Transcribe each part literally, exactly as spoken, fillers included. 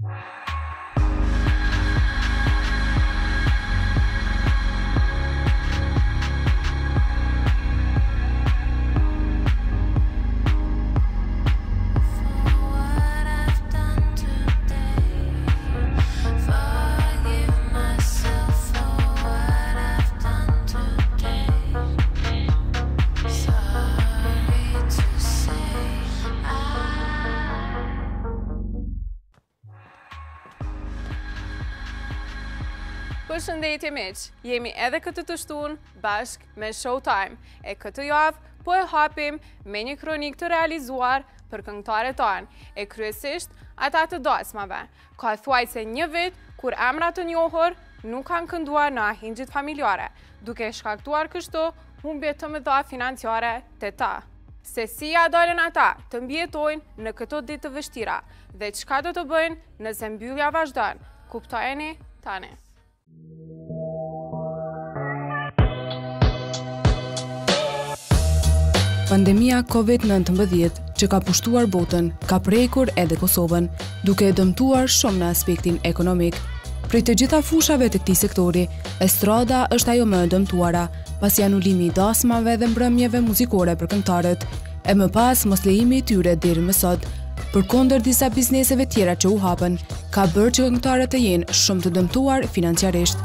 Përshëndetje miq, jemi edhe këtë të shtunë bashk me Showtime. E këtë javë po e hapim me një kronik të realizuar për këngëtarët tonë, e kryesisht ata të dasmave. Ka thuajse një vit kur emra të njohur nuk kanë kënduar në ahingjit familjare, duke shkaktuar kështu humbje të mëdha financiare të ta. Se si ja dalën ata të mbjetojnë në këto ditë të vështira dhe çka do të bëjnë nëse mbyllja vazhdon, kuptojeni tani. Pandemia Covid nëntëmbëdhjetë që ka pushtuar botën, ka prekur edhe Kosovën, duke e dëmtuar shumë në aspektin ekonomik. Prej të gjitha fushave të këtij sektori, estrada është ajo më e dëmtuara, pasi anulimi i dasmave dhe mbrëmjeve muzikore për këngëtarët, e më pas mos lejimi i tyre deri më sot. Përkundër disa bizneseve tjera që u hapën, ka bërë që këngëtarët të jenë shumë të dëmtuar financiarisht.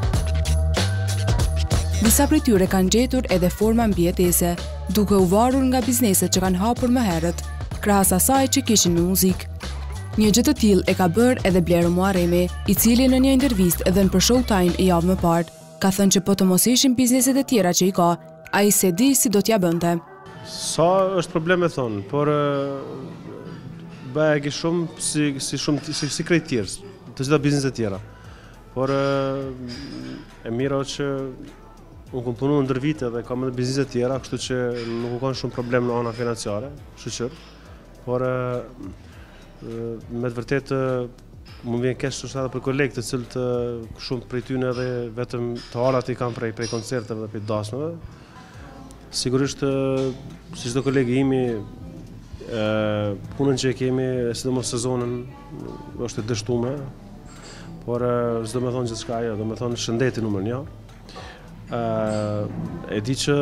Disa prej tyre kanë gjetur edhe forma mbijetese, duke u varur nga bizneset që kanë hapur më herët, krahas asaj që kishin në muzikë. Një gjë të tillë e ka bërë edhe Blerë Muharremi, i cili në një intervistë edhe në për Showtime i javë më parë, ka thënë që po të mos ishin bizneset e tjera që i ka, ai se di si do t'ja bënte. Sa është problem e thonë, por bëhe shumë si, si, shumë, si, si krejt tjerës, të gjitha bizneset tjera. Por e mira që unë kom punu ndër vite dhe kam edhe bizneset tjera, kështu që nuk u kanë shumë problem në ana financiare, shqyqër. Por me të vërtet më vjen keq shumë edhe për kolegë të cilët shumë prej tyne edhe vetëm të arat i kam prej, prej koncerteve dhe prej dasmeve. Sigurisht, si çdo kolegë imi, punën që e kemi, sidomos sezonin, është e dështume, por s'do me thonë gjithçka ajo, do me thonë shëndeti numër një. Uh, e di që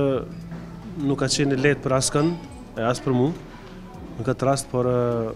nuk ka qenë lehtë për askën, e as për mu, në këtë rast, por uh,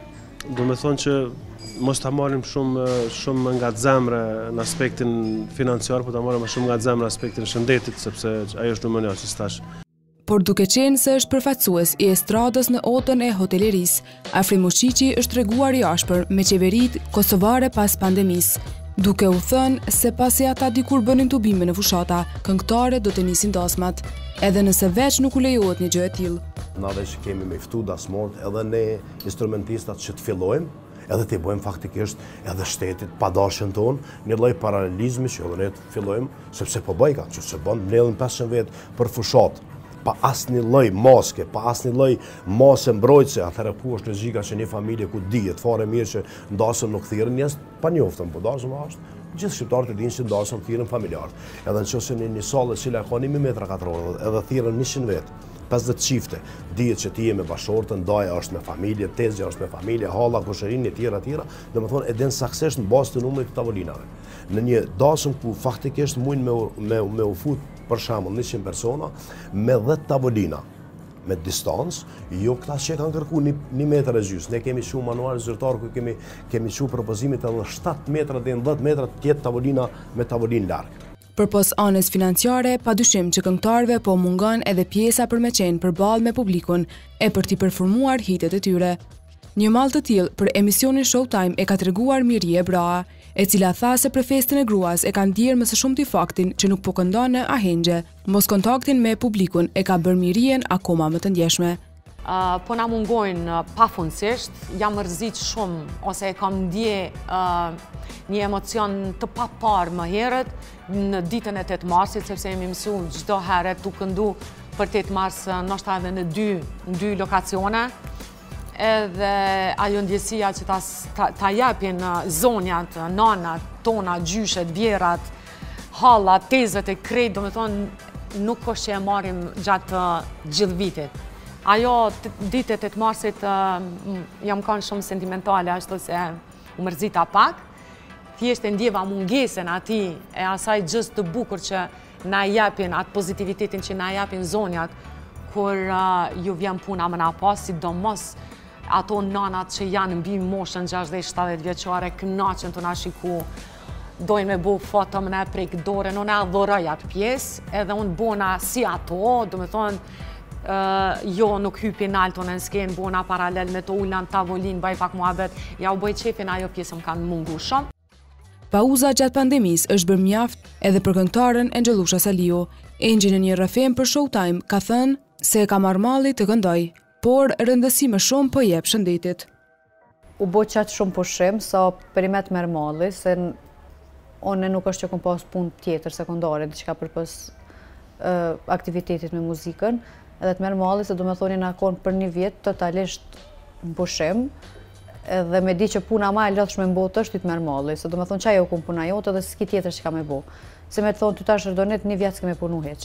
do me thonë që mos ta marrim shumë, shumë nga zemre në aspektin financiar, por ta marrim shumë nga zemre në aspektin shëndetit, sepse ajo është numër një, si stash. Por duke qenë se është përfaqësues i estradës në otën e hotelerisë, Afrim Ushiqi është treguar i ashpër me qeveritë kosovare pas pandemisë, duke u thënë se pasi ata dikur bënin tubime në fushata, këngëtarët do të nisin dasmat, edhe nëse veç nuk u lejohet një gjë e tillë. Na dhe që kemi me ftu dasmort edhe ne instrumentistat që të fillojmë, edhe të i bëjmë faktikisht edhe shtetit pa dashën tonë, një lloj paralelizmi që edhe ne të fillojmë, sepse po bëjka, që se bënë mbledhin pesëqind vetë për fushat, pa asnjë lloj maske, pa asnjë lloj mase mbrojtëse, atëherë ku është logjika që një familje ku dihet fare mirë që ndasën nuk thirrën njerëz pa njoftën, po dasma është. Gjithë shqiptarët e dinë që ndasën thirrën familjarët. Edhe nëse në një sallë e cila ka një metra katror, edhe thirrën njëqind vetë, pesëdhjetë çifte, dihet që ti je me bashortën, ndaja është me familje, tezja është me familje, halla, kushërinë e tjera tjera, domethënë e den saktësisht në bazë të numrit të tavolinave. Në një dasëm ku faktikisht mund me me me u fut për shembull njëqind persona me dhjetë tavolina me distancë, jo këta që kanë kërku një, një metër e gjysmë. Ne kemi shumë manual zyrtar ku kemi kemi shumë propozimit edhe shtatë metra dhe dhjetë metra të tjetë tavolina me tavolinë larg. Përpos anës financiare, padyshim që këngëtarëve po mungon edhe pjesa për me qenë përballë me publikun e për t'i performuar hitet e tyre. Një mall të tillë për emisionin Showtime e ka treguar Mirje Braa, e cila tha se për festën e gruas e kanë ndier më së shumti faktin që nuk po këndon në ahengje. Mos kontaktin me publikun e ka bërë Mirjen akoma më të ndjeshme. Uh, po na mungojnë uh, pafundësisht, jam mërzit shumë, ose e kam ndje uh, një emocion të papar më herët në ditën e tetë marsit, sepse jemi mësu çdo herë tu këndu për tetë mars, ndoshta edhe në dy, në dy lokacione, edhe ajo ndjesia që ta, ta, ta japin zonjat, nanat, tona, gjyshet, vjerat, hallat, tezët e krejt, do me thonë nuk është që e marim gjatë gjithë vitit. Ajo ditët e të marsit uh, jam kanë shumë sentimentale, ashtu se u mërzita pak, thjesht e ndjeva mungesen ati e asaj gjës të bukur që na japin, atë pozitivitetin që na japin zonjat, kur uh, ju vjen puna më na pas, sidomos ato nanat që janë mbi moshën gjashtëdhjetë shtatëdhjetë vjeçare, kënaqen të na shiku, dojnë me bu foto më ne prej dore, në ne adhoroj atë pjesë, edhe unë bona si ato, do me thonë, Uh, jo nuk hypin alton në skenë, bona paralel me të ullan tavolin, baj pak muhabet, ja u bëj qefin ajo pjesë më kanë mungu shumë. Pauza gjatë pandemis është bërë mjaft edhe për këngëtarën Angelusha Saliu. Angel në një rrafim për Showtime ka thënë se e ka marrë malli të këndoj, por rëndësi më shumë po jep shëndetit. U bo qatë shumë pushim, sa perimet merë malli, se one nuk është që kom pas punë tjetër sekundare, diçka përpës uh, aktivitetit me muzikën, edhe të merë malli, se do me thoni në akon për një vjetë totalisht në pushim, edhe me di që puna ma e lëthshme në botë është ty të merë malli, se do me thonë qaj jo kumë puna jote dhe s'ki tjetër që ka me bo. Se me të thonë ty ta shërdonit një vjetë s'ke me punu heq.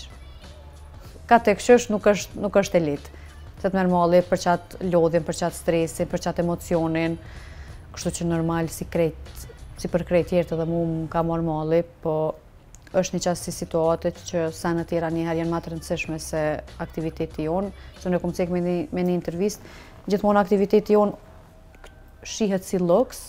Ka të këshësh nuk është, nuk është elit. Se të merë malli për qatë lodhin, për qatë stresin, për qatë emocionin, kështu që normal si krejt, si për krejt tjertë edhe mu më ka marrë malli, po është një qasë si situatet që sa në tjera njëherë janë ma të rëndësishme se aktiviteti jonë, që në kom cek me një, me një intervist, gjithmonë aktiviteti jonë shihet si luks,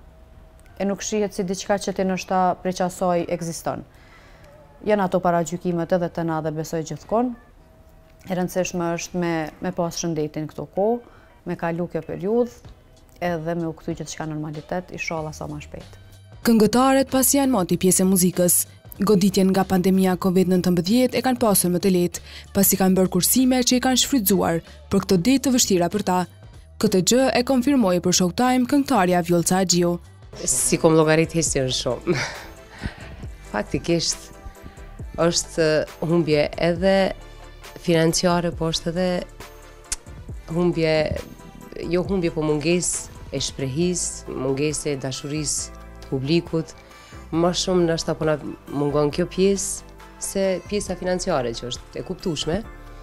e nuk shihet si diçka që ti nështë ta prej qasoj egziston. Janë ato para gjykimet edhe të na dhe besoj gjithkon, e rëndësishme është me, me pas shëndetin këto kohë, me kalu kjo periudhë, edhe me u këthy gjithçka normalitet, inshallah sa ma shpejt. Këngëtarët pas janë moti pjesë e muzikës. Goditjen nga pandemia Covid nëntëmbëdhjetë e kanë pasur më të lehtë, pasi kanë bërë kursime që i kanë shfrytzuar për këto ditë të vështira për ta. Këtë gjë e konfirmoi për Showtime këngëtarja Vjolca Axhiu. Si kom llogarit histin shumë. Faktikisht është humbje edhe financiare, po është edhe humbje, jo humbje, po mungesë e shprehisë, mungesë e dashurisë të publikut. Më shumë nështë apo na mungon kjo pjesë se pjesa financiare që është e kuptueshme,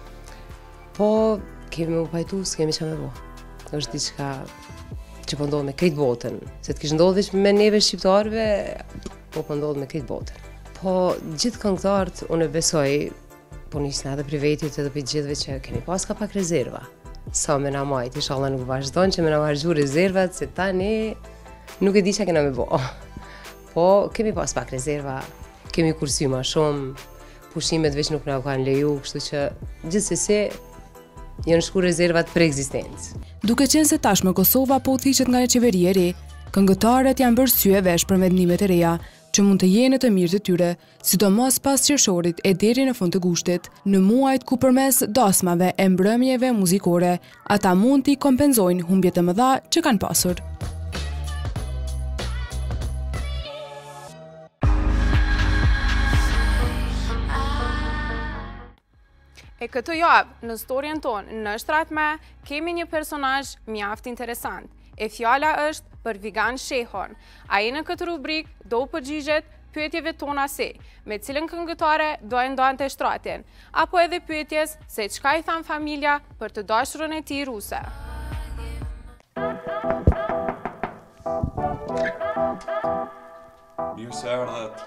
po kemi u pajtu s'kemi qa me bo. është diçka që po ndodhë me krejt botën, se të kishë ndodhë me neve shqiptarëve, po po ndodhë me krejt botën. Po gjithë këngëtarët unë e besoj, po nisna edhe privetit edhe për gjithëve që kemi pas ka pak rezerva. Sa me na majt, inshallah nuk vazhdojnë që me na vazhdu rezervat, se tani nuk e di që kena me bo. Po, kemi pas pak rezerva, kemi kursi ma shumë, pushimet veç nuk na u kanë leju, kështu që gjithsesi janë shku rezervat për ekzistencë. Duke qenë se tashmë Kosova po uthiqet nga një qeveri e re, këngëtarët janë bërë sy e vesh për vendimet e reja, që mund të jenë të mirë të tyre, sidomos pas qershorit e deri në fund të gushtit, në muajt ku përmes dasmave e mbrëmjeve muzikore, ata mund t'i kompenzojnë humbjet e mëdha që kanë pasur. E këtë javë, në storien tonë, në Shtratme, kemi një personazh mjaft interesant. E fjala është për Vigan Shehon. Ai në këtë rubrik do u përgjigjet pyetjeve tona si, me cilën këngëtare do e ndonte shtratjen, apo edhe pyetjes se çka i than familja për të dashurën e tij ruse. Mirë se erdhët.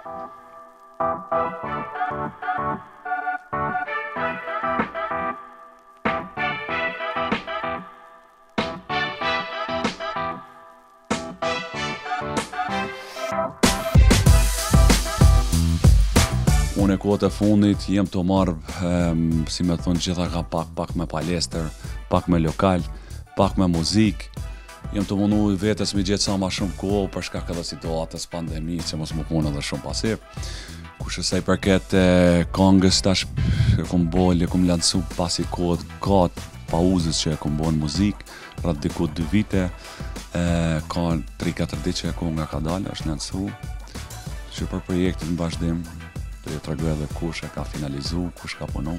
Unë e kohët e fundit jem të marrë, um, si me thonë gjitha ka pak, pak me palestër, pak me lokal, pak me muzik. Jem të mundu i vetës me gjithë sa ma shumë kohë për shkak edhe situatës pandemi që mos më punë edhe shumë pasir. Kush e i përket e këngës tash e kom bolë, e kom lancu pasi kohët ka pauzës që e kom bo në muzik, rrët diku dy vite, e, ka tri katër ditë që e kom nga ka dalë, është lancu, që për projektin në vazhdim, do ju tregoj edhe kush e ka finalizu, kush ka punu.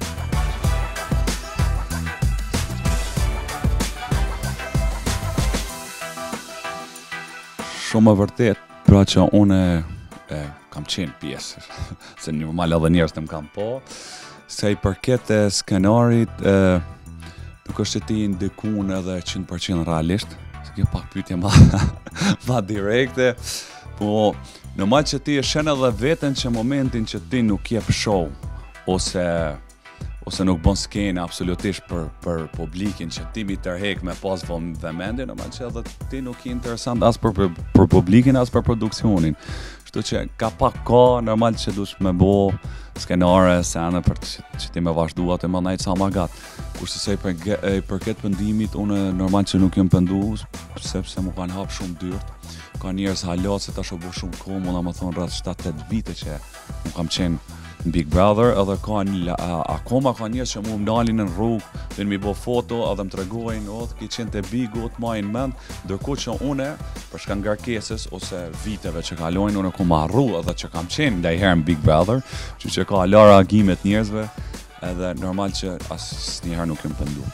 Shumë e vërtet, pra që une e, kam qenë pjesë, se normal edhe njerëz të më kam po, se i përket e skenarit, e, nuk është që ti ndikun edhe njëqind përqind realisht, kjo pak pyetje ma, ma direkte, po normal që ti e shen edhe veten që momentin që ti nuk jep show, ose ose nuk bën skenë absolutisht për për publikin që ti mi tërhek me pas vëmendje, normal që edhe ti nuk je interesant as për, për, për publikin as për produksionin. Kështu që ka pak ka normal që dush me bo skenare, sene për që, që ti me vazhdu atë e më najtë sa ma gatë. Kurse se i përket pëndimit, unë normal që nuk jem pëndu, sepse mu kanë hap shumë dyrt. Ka njerës halat se ta shobu shumë kohë, mu na më thonë rreth shtatë tetë vite që mu kam qenë Big Brother, edhe ka një, akoma ka njerës që mu më dalin në rrugë, dhe mi bo foto, edhe më tregojnë, o, ki qenë të Big, o, të majnë mend, ndërkohë që une, për shka ngarkesës, ose viteve që kalojnë, une ku ma arru, edhe që kam qenë ndajherë në Big Brother, që që ka lara agimet njerëzve, edhe normal që as njëherë nuk jem pëndu.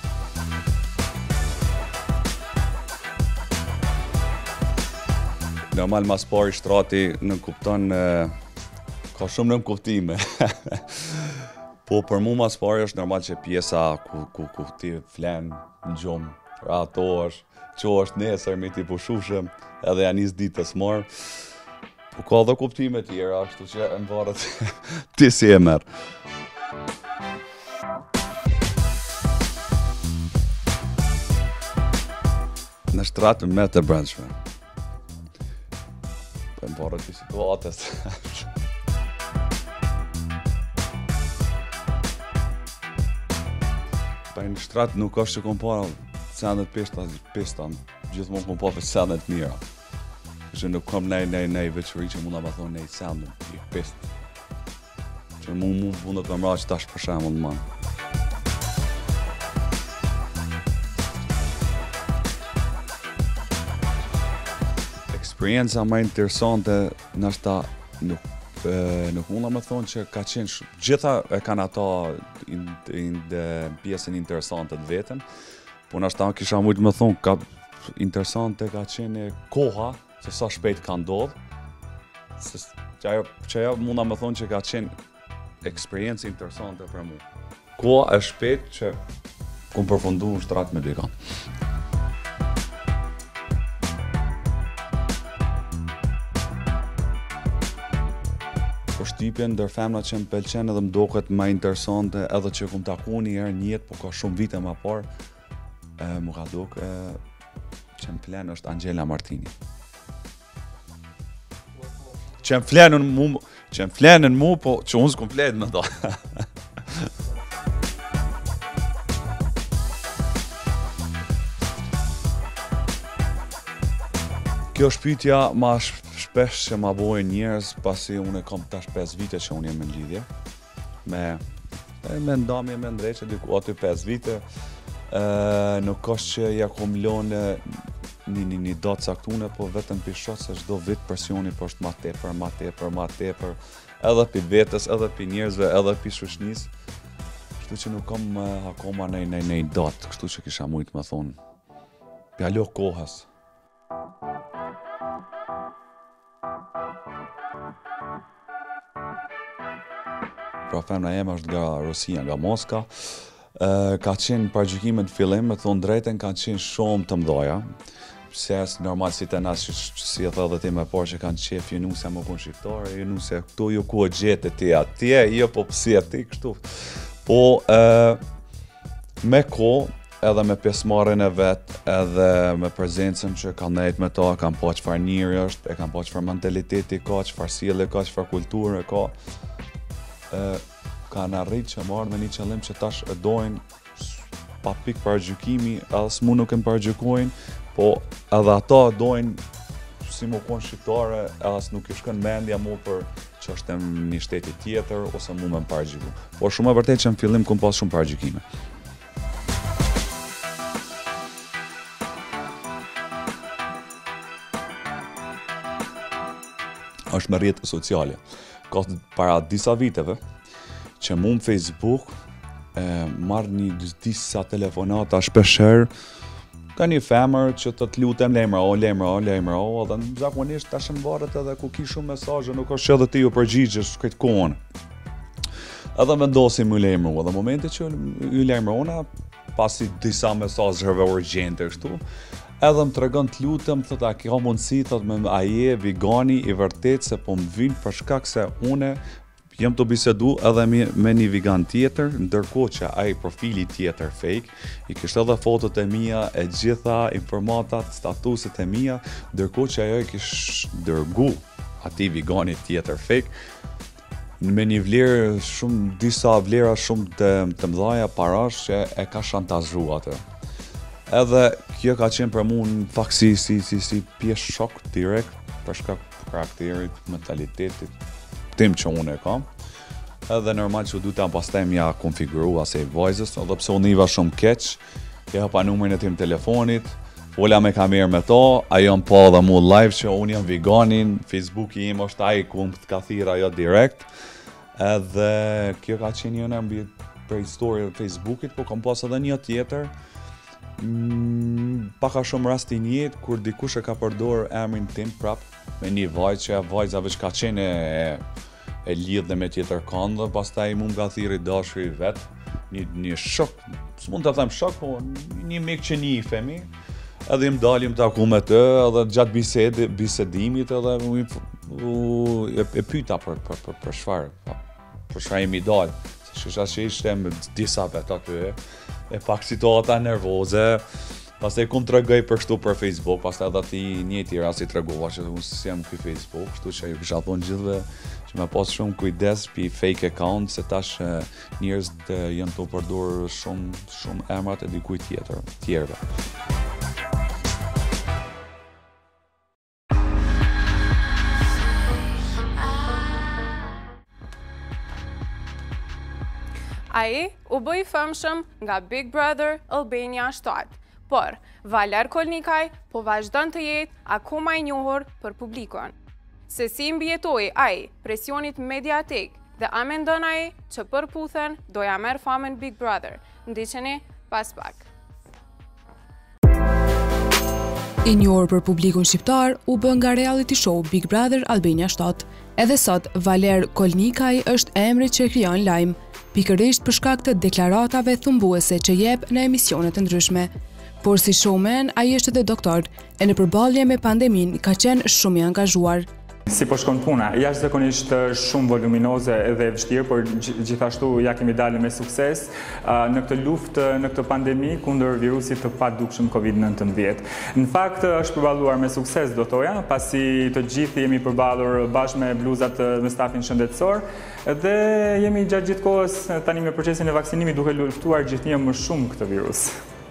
Normal mas pari shtrati në kupton, ka shumë nëm kuptime. Po për mu mas pari është normal që pjesa ku, ku, ku ti flen në gjumë, ra ato është, që është nesër me ti pushushëm, edhe janë njës ditës marë. Po ka dhe kuptime tjera, ashtu që në varët ti si e merë. Në shtratë me të brendshme. Po në varët ti situatës. Në shtrat nuk është që kom para senet pesta, pesta, gjithmonë kom pa për senet mira. Që nuk kom nej, nej, nej veçëri që mund nga thonë nej senet, i pest. Që mu mu bundet me mra që tash për shemë në manë. Eksperienca ma interesante nështë nuk E, nuk mund me thonë që ka qenë shumë, gjitha e kanë ata in, in, in, pjesën interesante të vetën, po nështë ta kisha mujtë me thonë ka interesante ka qenë koha, se sa shpejt ka ndodhë, se që ajo, që ajo mund me thonë që ka qenë eksperiencë interesante për mu. Koha e shpejt që kom përfundu në shtrat me dika. Shtypjen ndër femrat që më pëlqen edhe më doket më interesante edhe që kum taku një herë një jetë, po ka shumë vite më parë, më ka duk e, që më flen është Angela Martini. Që më flenën mu, që më flenën mu, po që unë s'kum flenë me do. Kjo shpytja ma shpesh që ma bojnë njerëz, pasi unë kam tash pesë vite që unë jem në lidhje. Me, me ndamje me ndreqe, diku aty pesë vite. E, nuk është që ja kom lonë një, një, një datë caktune, po vetëm për shot se çdo vit presioni po është ma tepër, ma tepër, ma tepër. Edhe për vetës, edhe për njerëzve, edhe për shoqënisë. Kështu që nuk kam uh, akoma nej, nej, nej datë, kështu që kisha mujtë me thonë. Pjalo kohës. Pra femra eme është nga Rusia, nga Moska. Uh, ka qenë pargjykime të fillim, me thonë drejten, ka qenë shumë të mdoja. Pse normal si të nasë që si e thë dhe ti me parë që kanë qef, ju nuk se më konë shqiptare, ju nuk se këtu ju ku e gjete ti atje, jo po pësi e ti kështu. Po uh, me ko, edhe me pjesëmarrjen e vet, edhe me prezencën që kanë nejt me ta, kanë pa çfarë njëri është, e kanë pa çfarë mentaliteti ka, çfarë sjellje ka, çfarë kulture ka. E, kanë arrit që marrë me një qëllim që tash e dojnë pa pik pargjykimi, edhe s'mu nuk e më pargjykojnë, po edhe ata dojnë si mu konë shqiptare, edhe s'nuk i shkën mendja mu për që është e një shteti tjetër, ose mu me më pargjyku. Por shumë e vërtet që në fillim kom pas shumë pargjykime. Është me rrjetet sociale. Ka para disa viteve që mu në Facebook e, marrë një disa telefonata shpesher, ka një femër që të të lutem lemra o, lemra o, lemra o, dhe në zakonisht tash në varet edhe ku ki shumë mesazhe, nuk është që edhe ti ju përgjigjesh këtë kohën. Edhe vendosim ju lemru, edhe momenti që ju lemrona, pasi disa mesazheve urgjente kështu, edhe më tregon të lutem, thot a ka mundësi, thot me a je vegani i vërtet se po më vin për shkak se une jam të bisedu edhe me, me një vegan tjetër, ndërkohë që ai profili tjetër fake i kishte edhe fotot e mia, e gjitha informatat, statuset e mia, ndërkohë që ajo i kish dërgu atij veganit tjetër fake me një vlerë shumë, disa vlera shumë të, të mëdhaja parash që e ka shantazhuar atë. Edhe kjo ka qenë për mua në fakt si, si, si, si pjesë shok direkt për shkak të karakterit, mentalitetit tim që unë e kam. Edhe normal që du ta pastaj mja konfiguru asaj vajzës, edhe pse unë iva shumë keq, e hapa numrin e tim telefonit, fola me kamerë me to, ajo më pa dhe mu live që unë jam veganin, Facebooki im është ai ku më të ka thirr ajo direkt. Edhe kjo ka qenë një mbi për histori e Facebookit, po kam pas edhe një tjetër. Mm, paka shumë rast i njët kur dikush e ka përdor emrin tim prap me një vajzë që vajza veç ka qenë e, e lidhë me tjetër kënd dhe pastaj mu nga thiri dashuri vet, një, një shok, s'mund të them shok, po një mik që një i femi, edhe im dalim të aku me të, edhe gjatë bised, bisedimit edhe u, u, e, e pyta për, për, për, për shfarë, për shfarë imi dalë, se shësha që ishte me disa vet aty, e pak situata nervoze, pastaj kum tregoj për kështu për Facebook, pastaj edhe ti njëti rasti tregova që unë si jam ky Facebook, kështu që ju kisha thonë gjithëve që me pas shumë kujdes pi fake account, se tash njerëzit janë të përdorur shumë shumë emrat e dikujt tjetër, tjerëve. Ai u bë i famshëm nga Big Brother Albania shtat, por Valer Kolnikaj po vazhdon të jetë akoma i njohur për publikun. Se si mbjetoi ai presionit mediatik dhe a mendon ai që përputhen doja merr famën Big Brother? Ndiqeni pas pak. I njohur për publikun shqiptar, u bë nga reality show Big Brother Albania shtat. Edhe sot, Valer Kolnikaj është emri që krijon lajm, pikërisht për shkak të deklaratave thumbuese që jep në emisionet të ndryshme. Por si showman, ai është edhe doktor, e në përballje me pandemin ka qenë shumë i angazhuar. Si po shkon puna, jashtëzakonisht shumë voluminoze edhe e vështirë, por gjithashtu ja kemi dalë me sukses në këtë luftë, në këtë pandemi kundër virusit të padukshëm kovid nëntëmbëdhjetë. Në fakt është përballuar me sukses do thoja, pasi të gjithë jemi përballur bashkë me bluzat me stafin shëndetësor dhe jemi gjatë gjithë kohës tani me procesin e vaksinimit duke luftuar gjithnjë më shumë këtë virus.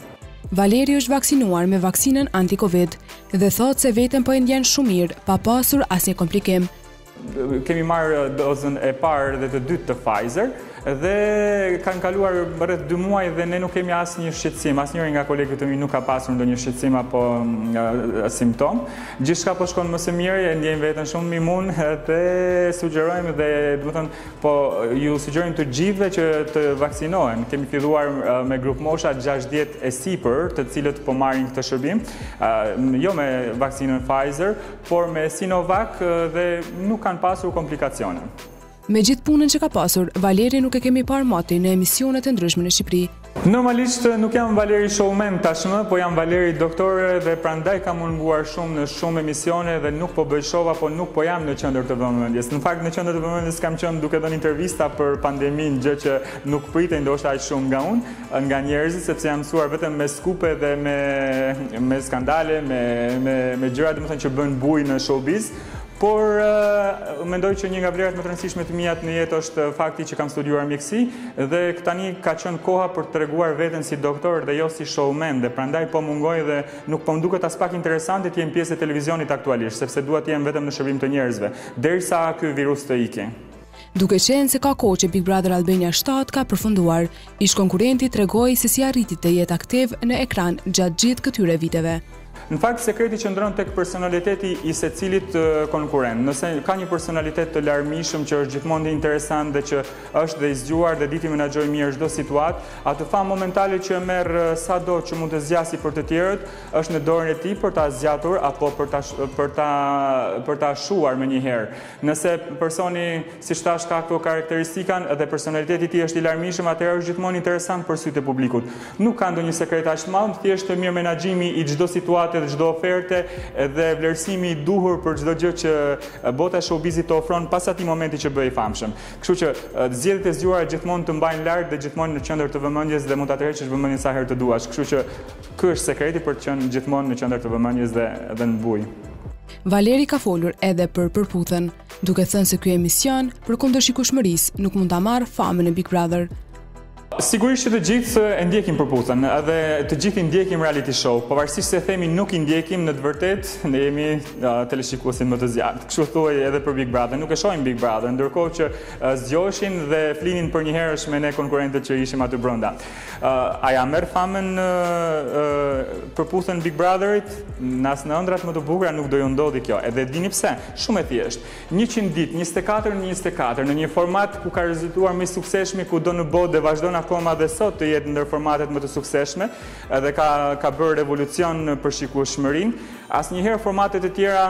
Valeri është vaksinuar me vaksinën anti-Covid dhe thotë se veten po e ndjen shumë mirë, pa pasur asnjë komplikim. Kemi marrë dozën e parë dhe të dytë të Pfizer dhe kanë kaluar rreth dy muaj dhe ne nuk kemi asnjë shqetësim, asnjëri nga kolegët e mi nuk ka pasur ndonjë shqetësim apo uh, simptom. Gjithçka po shkon më së miri, e ndjejmë veten shumë imun dhe sugjerojmë dhe do të thënë po ju sugjerojmë të gjithëve që të vaksinohen. Kemi filluar uh, me grup mosha gjashtëdhjetë e sipër, të cilët po marrin këtë shërbim, uh, jo me vaksinën Pfizer, por me Sinovac uh, dhe nuk kanë pasur komplikacione. Me gjithë punën që ka pasur, Valeri nuk e kemi parë moti në emisionet e ndryshme në Shqipëri. Normalisht nuk jam Valeri showman tashmë, po jam Valeri doktore dhe prandaj kam munguar shumë në shumë emisione dhe nuk po bëj show apo nuk po jam në qendër të vëmendjes. Në fakt në qendër të vëmendjes kam qenë duke dhënë intervista për pandeminë, gjë që nuk pritej ndoshta aq shumë nga unë, nga njerëzit, sepse jam mësuar vetëm me skupe dhe me me skandale, me me me gjëra domethënë që bën bujë në showbiz. Por uh, mendoj që një nga vlerat më të rëndësishme të mia në jetë është fakti që kam studiuar mjekësi dhe tani ka qenë koha për të treguar veten si doktor dhe jo si showman, dhe prandaj po mungoj dhe nuk po më duket as pak interesante të jem pjesë e televizionit aktualisht, sepse dua të jem vetëm në shërbim të njerëzve, derisa ky virus të ikë. Duke qenë se ka kohë që Big Brother Albania shtat ka përfunduar, ish konkurrenti tregoi se si arriti të jetë aktiv në ekran gjatë gjithë këtyre viteve. Në fakt, sekreti qëndron tek personaliteti i secilit konkurrent. Nëse ka një personalitet të larmishëm që është gjithmonë interesant dhe që është dhe i zgjuar dhe di të menaxhojë mirë çdo situatë, atë fam momentale që merr sado që mund të zgjasë për të tjerët, është në dorën e tij për ta zgjatur apo për ta për ta për ta shuar më një herë. Nëse personi, siç thash, ka këto karakteristikan dhe personaliteti i tij është i larmishëm, atëherë është gjithmonë interesant për sytë e publikut. Nuk ka ndonjë sekret aq të madh, thjesht mirë menaxhimi i çdo situatë situate dhe çdo oferte dhe vlerësimi i duhur për çdo gjë që bota e showbizit të ofron pas atij momenti që bëhej famshëm. Kështu që zgjedhjet e zgjuara gjithmonë të mbajnë lart dhe gjithmonë në qendër të vëmendjes dhe mund ta tërheqësh vëmendjen sa herë të duash. Kështu që ky është sekreti për të qenë gjithmonë në qendër të vëmendjes dhe dhe në bujë. Valeri ka folur edhe për përputhen, duke thënë se ky emision përkundër shikueshmërisë nuk mund ta marrë famën e Big Brother. Sigurisht që të gjithë e ndjekim përputhen, edhe të gjithë i ndjekim reality show, pavarësisht se themi nuk i ndjekim, në të vërtetë ne jemi uh, teleshikuesit më të zjarrt. Kështu thuaj edhe për Big Brother, nuk e shohim Big Brother, ndërkohë që uh, zgjoheshin dhe flinin për një herësh me ne konkurrentët që ishim aty brenda. Uh, a ja merr famën uh, uh, përputhen Big Brotherit? Nas në ëndrat më të bukura nuk do ju ndodhi kjo. Edhe dini pse? Shumë e thjeshtë. njëqind ditë, njëzet e katër në njëzet e katër, në një format ku ka rezultuar më i suksesshëm kudo në botë dhe vazhdon akoma dhe sot të jetë ndër formatet më të suksesshme dhe ka ka bërë revolucion për shikueshmërinë. Asnjëherë formatet e tjera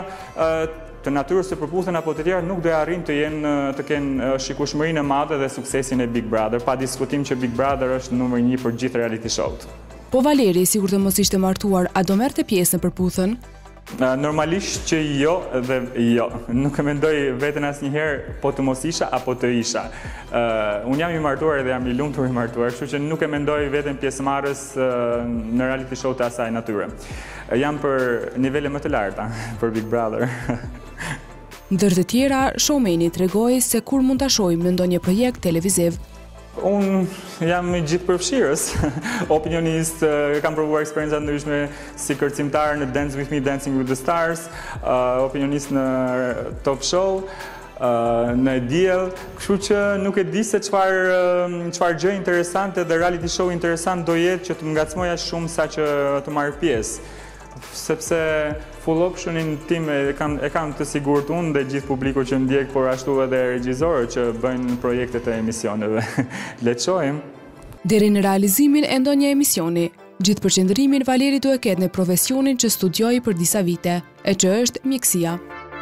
të natyrës së përputhen apo të tjera nuk do arrijnë të jenë të kenë shikueshmërinë e madhe dhe suksesin e Big Brother, pa diskutim që Big Brother është numër një për gjithë reality show-t. Po Valeri, sikur të mos ishte martuar, a do merrte pjesë në përputhen? Normalisht që jo dhe jo. Nuk e mendoj veten asnjëherë po të mos isha apo të isha. Uh, unë jam i martuar dhe jam i lumtur i martuar, kështu që nuk e mendoj veten pjesëmarrës uh, në reality show të asaj natyre. Uh, jam për nivele më të larta për Big Brother. Ndër të tjera, showmeni tregoi se kur mund ta shohim në ndonjë projekt televiziv. Unë jam i gjithë përfshirës, opinionist, kam provuar eksperienca ndryshme si kërcimtar në Dance With Me, Dancing With The Stars, uh, opinionist në Top Show, uh, në Diell, kështu që nuk e di se çfarë çfarë gjë interesante dhe reality show interesant do jetë që të më ngacmoja shumë sa që të marr pjesë. Sepse full optionin tim e kam, e kam të sigurt unë dhe gjithë publiku që ndjek, por ashtu edhe regjisorët që bëjnë projektet e emisioneve. Le të shohim. Deri në realizimin e ndonjë emisioni, gjithë përqendrimin Valeri do e ketë në profesionin që studioi për disa vite, e që është mjekësia.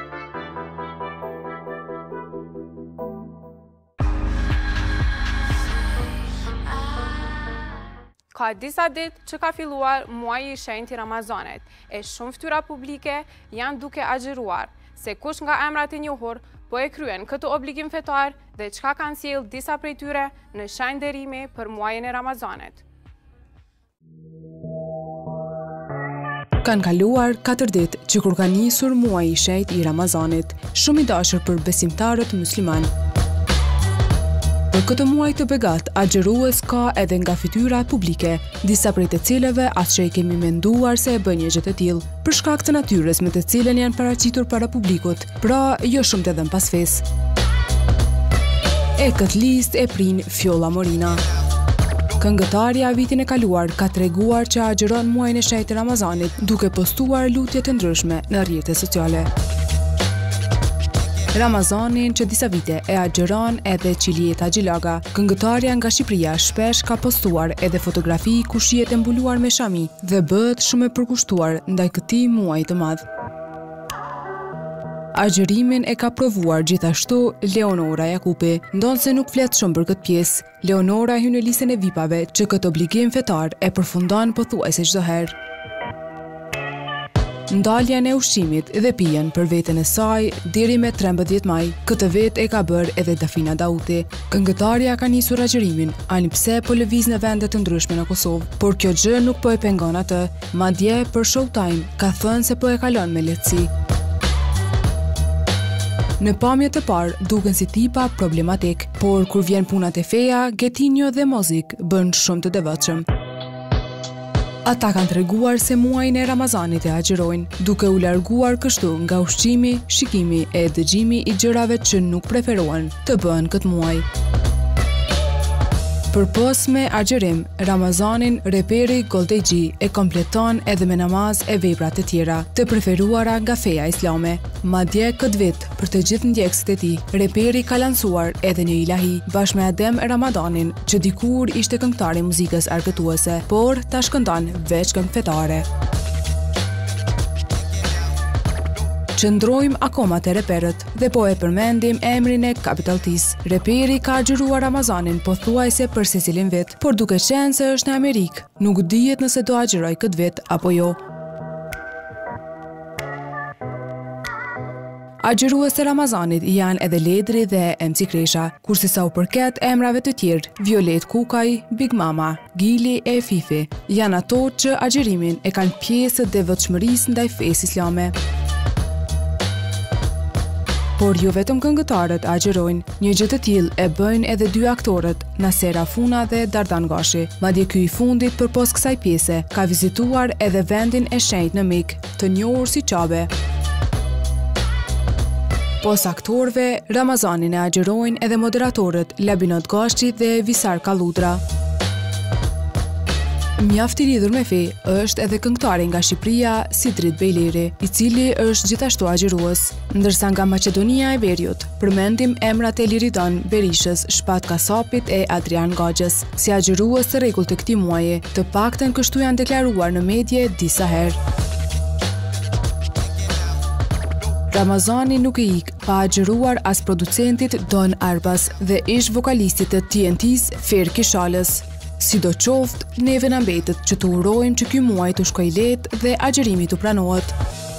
Ka disa ditë që ka filluar muaji i shenjtë i Ramazanit, e shumë fytyra publike janë duke agjeruar se kush nga emrat e njohur po e kryen këtë obligim fetar dhe çka kanë sjellë disa prej tyre në shenjderimi për muajin e Ramazanit. Kanë kaluar katër ditë që kur ka nisur muaji i shenjtë i Ramazanit, shumë i dashur për besimtarët musliman. Për këtë muaj të begat, agjerues ka edhe nga fytyra publike, disa prej të cilëve as që i kemi menduar se e bën një gjë të tillë, për shkak të natyrës me të cilën janë paraqitur para publikut, pra jo shumë të dhënë pas fesë. E këtë listë e prin Fjolla Morina. Këngëtarja vitin e kaluar ka treguar që agjeron muajin e shenjtë të Ramazanit, duke postuar lutje të ndryshme në rrjetet sociale. Ramazanin që disa vite e agjeron edhe Qiljeta Gjilaga. Këngëtarja nga Shqipëria shpesh ka postuar edhe fotografi ku shihet e mbuluar me shami dhe bëhet shumë e përkushtuar ndaj këtij muaji të madh. Agjerimin e ka provuar gjithashtu Leonora Jakupi, ndonse nuk flet shumë për këtë pjesë. Leonora hyn në listën e V I P-ave që këtë obligim fetar e përfundon pothuajse çdo herë. Ndaljen e ushqimit dhe pijen për veten e saj deri me trembëdhjetë maj. Këtë vit e ka bërë edhe Dafina Dauti. Këngëtarja ka nisur agjerimin, ani pse po lëviz në vende të ndryshme në Kosovë, por kjo gjë nuk po e pengon atë. Madje për Showtime ka thënë se po e kalon me lehtësi. Në pamje të parë duken si tipa problematik, por kur vjen puna te feja, Getinjo dhe Mozik bën shumë të devotshëm. Ata kanë treguar se muajin e Ramazanit e agjerojnë, duke u larguar kështu nga ushqimi, shikimi e dëgjimi i gjërave që nuk preferohen të bëhen këtë muaj. Përpos me agjerim, Ramazanin reperi Goldejgji e kompleton edhe me namaz e veprat e tjera, të preferuara nga feja islame. Madje këtë vit, për të gjithë ndjekësit e tij, reperi ka lancuar edhe një ilahi bashkë me Adem Ramadanin, që dikur ishte këngëtar i muzikës argëtuese, por tash këndon veç këngë fetare. Qëndrojmë akoma te reperët dhe po e përmendim emrin e Capital T's. Reperi ka agjeruar Ramazanin pothuajse për secilin vit, por duke qenë se është në Amerikë, nuk dihet nëse do agjeroj këtë vit apo jo. Agjërues të Ramazanit janë edhe Ledri dhe em ci Kresha, kurse sa u përket emrave të tjerë, Violet Kukaj, Big Mama, Gili e Fifi, janë ato që agjërimin e kanë pjesë të devotshmërisë ndaj fesë islame. Por jo vetëm këngëtarët agjërojnë, një gjë të tillë e bëjnë edhe dy aktorët, Nasera Funa dhe Dardan Gashi. Madje ky i fundit përpos kësaj pjese ka vizituar edhe vendin e shenjtë në Mik, të njohur si Qabe. Pos aktorëve, Ramazanin e agjërojnë edhe moderatorët Labinot Gashi dhe Visar Kalludra. Mjaft i lidhur me fe është edhe këngëtari nga Shqipëria Sidrit Bejleri, i cili është gjithashtu agjërues, ndërsa nga Maqedonia e Veriut përmendim emrat e Liridon Berishës, Shpat Kasapit e Adrian Gaxhës si agjërues të rregullt të këtij muaji, të paktën kështu janë deklaruar në medje disa herë. Ramazani nuk e ik pa agjëruar as producentit Don Arbas dhe ish vokalistit të T N T-s Fer Kishalës. Sido qoftë, neve na mbetet që të urojmë që ky muaj të shkojë lehtë dhe agjërimi të pranohet.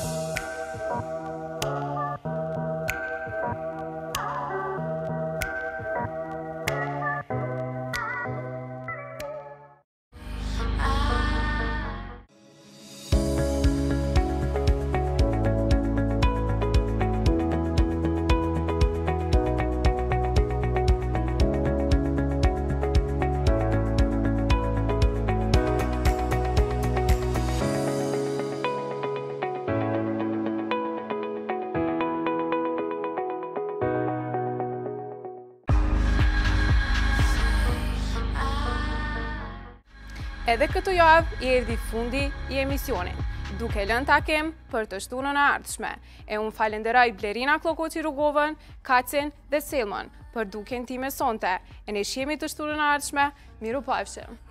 Edhe këtë javë i erdhi fundi i emisionit, duke lënë takim për të shtunën e ardhshme. E unë falenderoj Blerina Klokoci Rugovën, Kacin dhe Selmon për duken time sonte. E ne shihemi të shtunën e ardhshme, miru pafshim.